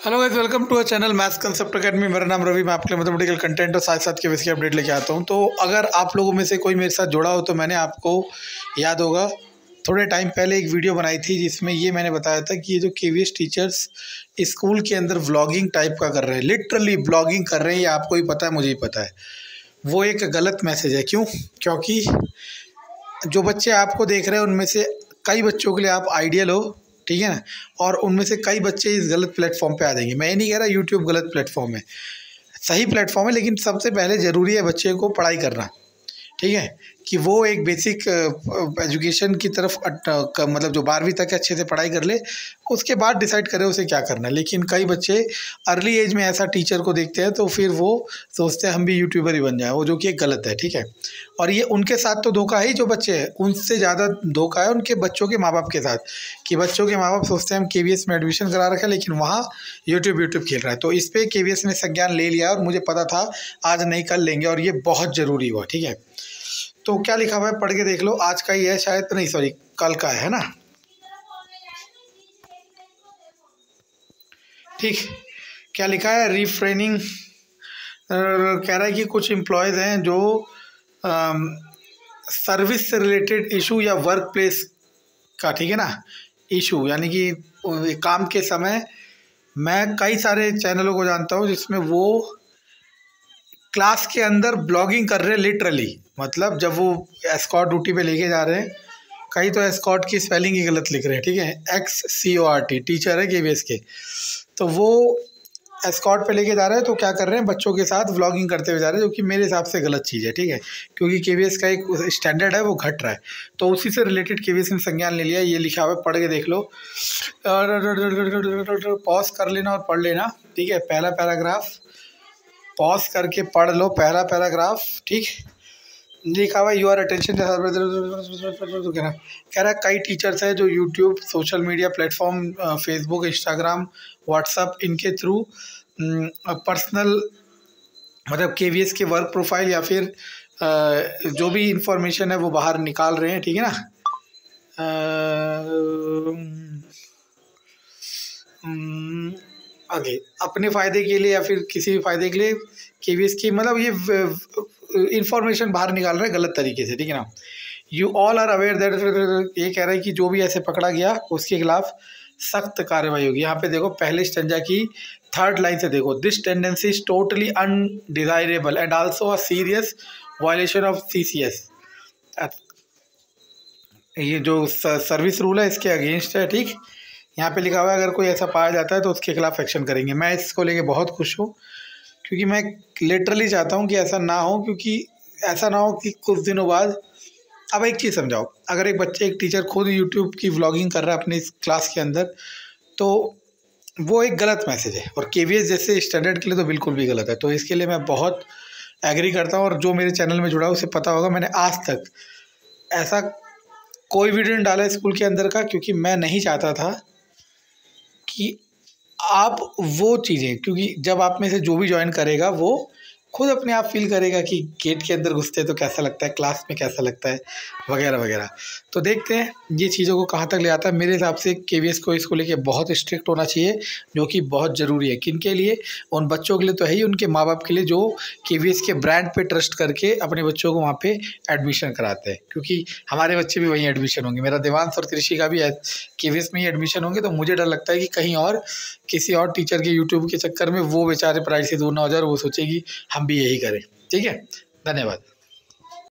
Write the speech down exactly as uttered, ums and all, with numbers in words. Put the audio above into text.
Hello guys, welcome to a channel maths concept academy. मेरा नाम रवि। मैं आपके लिए मैथमेटिकल कंटेंट और साथ साथ के की अपडेट लेके आता हूं। तो अगर आप लोगों में से कोई मेरे साथ जुड़ा हो तो मैंने आपको याद होगा थोड़े टाइम पहले एक वीडियो बनाई थी जिसमें ये मैंने बताया था कि ये जो केवीएस टीचर्स स्कूल के अंदर व्लॉगिंग टाइप का कर रहे हैं, लिटरली व्लॉगिंग कर रहे हैं, ये आपको ही पता है, मुझे ही पता है। वो एक गलत मैसेज है। क्यों? क्योंकि जो बच्चे आपको देख रहे हैं उनमें से कई बच्चों के लिए आप आइडियल हो, ठीक है ना, और उनमें से कई बच्चे इस गलत प्लेटफॉर्म पे आ जाएंगे। मैं ये नहीं कह रहा यूट्यूब गलत प्लेटफॉर्म है, सही प्लेटफॉर्म है, लेकिन सबसे पहले ज़रूरी है बच्चे को पढ़ाई करना, ठीक है, कि वो एक बेसिक एजुकेशन की तरफ अट, मतलब जो बारहवीं तक अच्छे से पढ़ाई कर ले, उसके बाद डिसाइड करे उसे क्या करना है। लेकिन कई बच्चे अर्ली एज में ऐसा टीचर को देखते हैं तो फिर वो सोचते हैं हम भी यूट्यूबर ही बन जाए, वो जो कि गलत है, ठीक है। और ये उनके साथ तो धोखा है ही, जो बच्चे हैं उनसे ज़्यादा धोखा है उनके बच्चों के माँ बाप के साथ, कि बच्चों के माँ बाप सोचते हैं हम केवीएस में एडमिशन करा रखा है लेकिन वहाँ यूट्यूब यूट्यूब खेल रहा है। तो इस पर केवीएस ने संज्ञान ले लिया और मुझे पता था आज नहीं कल लेंगे, और ये बहुत ज़रूरी हुआ, ठीक है। तो क्या लिखा हुआ है पढ़ के देख लो। आज का ही है शायद, नहीं सॉरी कल का है ना, ठीक। क्या लिखा है? रिफ्रेनिंग कह रहा है कि कुछ एम्प्लॉयज़ हैं जो सर्विस से रिलेटेड इशू या वर्क प्लेस का, ठीक है ना, इशू, यानी कि काम के समय मैं कई सारे चैनलों को जानता हूँ जिसमें वो क्लास के अंदर ब्लॉगिंग कर रहे हैं, लिटरली। मतलब जब वो एस्कॉर्ट ड्यूटी पे लेके जा रहे हैं, कहीं तो एस्कॉर्ट की स्पेलिंग ही गलत लिख रहे हैं, ठीक है, X C O R T, teacher है केवीएस के, तो वो एस्कॉर्ट पे लेके जा रहे हैं तो क्या कर रहे हैं, बच्चों के साथ व्लॉगिंग करते हुए जा रहे हैं, जो कि मेरे हिसाब से गलत चीज़ है, ठीक है, क्योंकि केवीएस का एक स्टैंडर्ड है वो घट रहा है। तो उसी से रिलेटेड केवीएस ने संज्ञान ले लिया। ये लिखा हुआ है, पढ़ के देख लो, पॉज कर लेना और पढ़ लेना, ठीक है। पहला पैराग्राफ पॉज करके पढ़ लो, पहला पैराग्राफ, ठीक। लिखा हुआ योर अटेंशन, कह रहा है कई टीचर्स हैं जो YouTube, social media platform, Facebook, Instagram, WhatsApp, इनके थ्रू पर्सनल मतलब केवीएस के वर्क प्रोफाइल या फिर आ, जो भी इंफॉर्मेशन है वो बाहर निकाल रहे हैं, ठीक है ना। आगे अपने फ़ायदे के लिए या फिर किसी भी फ़ायदे के लिए केवीएस की मतलब ये इंफॉर्मेशन बाहर निकाल रहे हैं गलत तरीके से, ठीक है ना। You all are aware that, ये कह रहा है कि जो भी ऐसे पकड़ा गया उसके खिलाफ सख्त कार्रवाई होगी। यहाँ पे देखो पहले स्टेंजा की थर्ड लाइन से देखो, this tendency is totally undesirable and also a serious violation of CCS. ये जो सर्विस रूल है इसके अगेंस्ट है, ठीक। यहाँ पे लिखा हुआ है अगर कोई ऐसा पाया जाता है तो उसके खिलाफ एक्शन करेंगे। मैं इसको लेके बहुत खुश हूँ, क्योंकि मैं लिटरली चाहता हूँ कि ऐसा ना हो, क्योंकि ऐसा ना हो कि कुछ दिनों बाद, अब एक चीज़ समझाओ, अगर एक बच्चे एक टीचर खुद यूट्यूब की व्लॉगिंग कर रहा है अपनी क्लास के अंदर, तो वो एक गलत मैसेज है, और केवीएस जैसे स्टैंडर्ड के लिए तो बिल्कुल भी गलत है। तो इसके लिए मैं बहुत एग्री करता हूँ, और जो मेरे चैनल में जुड़ा है उसे पता होगा मैंने आज तक ऐसा कोई वीडियो नहीं डाला स्कूल के अंदर का, क्योंकि मैं नहीं चाहता था कि आप वो चीज़ें, क्योंकि जब आप में से जो भी ज्वाइन करेगा वो खुद अपने आप फील करेगा कि गेट के अंदर घुसते हैं तो कैसा लगता है, क्लास में कैसा लगता है, वगैरह वगैरह। तो देखते हैं ये चीज़ों को कहाँ तक ले आता है। मेरे हिसाब से केवीएस को इसको लेके बहुत स्ट्रिक्ट होना चाहिए, जो कि बहुत ज़रूरी है। किन के लिए? उन बच्चों के लिए तो है ही, उनके माँ बाप के लिए जो केवीएस के ब्रांड पे ट्रस्ट करके अपने बच्चों को वहाँ पे एडमिशन कराते हैं, क्योंकि हमारे बच्चे भी वहीं एडमिशन होंगे। मेरा देवांश और कृषि का भी केवीएस में ही एडमिशन होंगे, तो मुझे डर लगता है कि कहीं और किसी और टीचर के यूट्यूब के चक्कर में वो बेचारे पढ़ाई से दूर ना हो जाए और वो सोचेगी हम भी यही करें, ठीक है। धन्यवाद।